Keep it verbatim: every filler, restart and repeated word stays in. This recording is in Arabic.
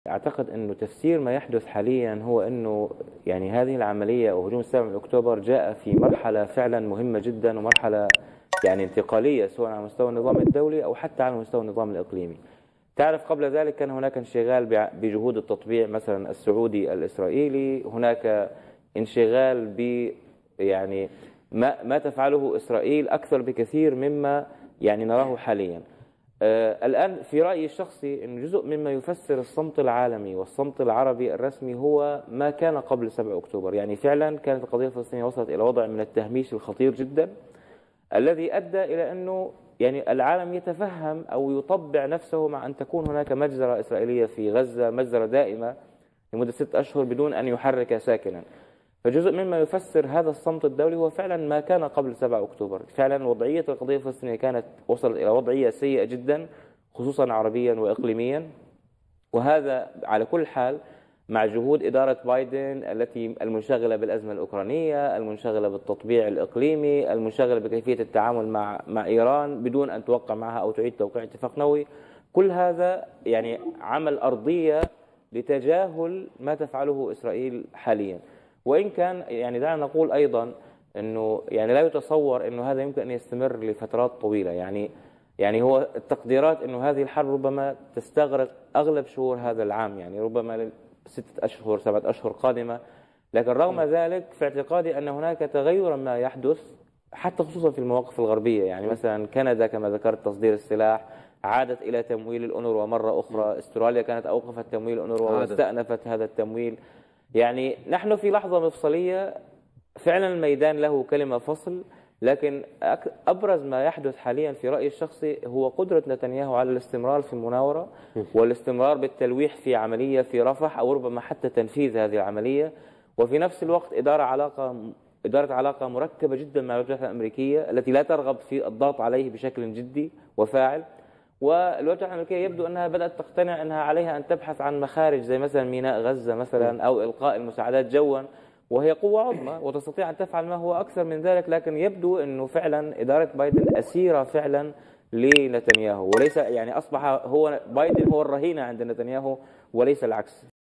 أعتقد أنه تفسير ما يحدث حاليا هو أنه يعني هذه العملية أو هجوم السابع من أكتوبر جاء في مرحلة فعلا مهمة جدا، ومرحلة يعني انتقالية سواء على مستوى النظام الدولي أو حتى على مستوى النظام الإقليمي. تعرف قبل ذلك كان هناك انشغال بجهود التطبيع مثلا السعودي الإسرائيلي، هناك انشغال ب يعني ما ما تفعله إسرائيل أكثر بكثير مما يعني نراه حاليا. آه الآن في رأيي الشخصي أن جزء مما يفسر الصمت العالمي والصمت العربي الرسمي هو ما كان قبل سبعة أكتوبر. يعني فعلا كانت القضية الفلسطينية وصلت إلى وضع من التهميش الخطير جدا، الذي أدى إلى أنه يعني العالم يتفهم أو يطبع نفسه مع أن تكون هناك مجزرة إسرائيلية في غزة، مجزرة دائمة لمدة ست أشهر بدون أن يحرك ساكنا. فجزء مما يفسر هذا الصمت الدولي هو فعلا ما كان قبل سبعة أكتوبر. فعلا وضعية القضية الفلسطينية كانت وصلت إلى وضعية سيئة جدا، خصوصا عربيا وإقليميا. وهذا على كل حال مع جهود إدارة بايدن التي المنشغلة بالأزمة الأوكرانية، المنشغلة بالتطبيع الإقليمي، المنشغلة بكيفية التعامل مع مع إيران بدون أن توقع معها أو تعيد توقيع اتفاق نووي. كل هذا يعني عمل أرضية لتجاهل ما تفعله إسرائيل حاليا. وإن كان يعني دعنا نقول أيضا أنه يعني لا يتصور أنه هذا يمكن أن يستمر لفترات طويلة. يعني يعني هو التقديرات أنه هذه الحرب ربما تستغرق أغلب شهور هذا العام، يعني ربما ستة أشهر سبعة أشهر قادمة. لكن رغم ذلك في اعتقادي أن هناك تغيرا ما يحدث حتى خصوصا في المواقف الغربية. يعني مثلا كندا كما ذكرت تصدير السلاح، عادت إلى تمويل الأونروا مرة أخرى. استراليا كانت أوقفت تمويل الأونروا واستأنفت هذا التمويل. يعني نحن في لحظة مفصلية فعلا الميدان له كلمة فصل. لكن أبرز ما يحدث حاليا في رأيي الشخصي هو قدرة نتنياهو على الاستمرار في المناورة والاستمرار بالتلويح في عملية في رفح أو ربما حتى تنفيذ هذه العملية، وفي نفس الوقت إدارة علاقة إدارة علاقة مركبة جدا مع الولايات الأمريكية التي لا ترغب في الضغط عليه بشكل جدي وفاعل. والولايات الأمريكية يبدو أنها بدأت تقتنع أنها عليها أن تبحث عن مخارج زي مثلا ميناء غزة مثلا أو إلقاء المساعدات جوا، وهي قوة عظمى وتستطيع أن تفعل ما هو أكثر من ذلك. لكن يبدو أنه فعلا إدارة بايدن أسيرة فعلا لنتنياهو، وليس يعني أصبح هو بايدن هو الرهينة عند نتنياهو وليس العكس.